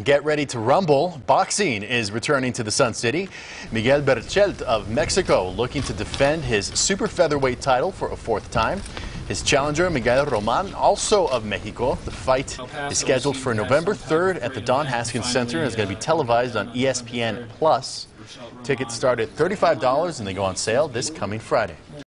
get ready to rumble. Boxing is returning to the Sun City. Miguel Berchelt of Mexico looking to defend his super featherweight title for a fourth time. His challenger, Miguel Roman, also of Mexico. The fight is scheduled for November 3rd at the Haskins Center and is going to be televised on ESPN+. Tickets start at $35 and they go on sale this coming Friday.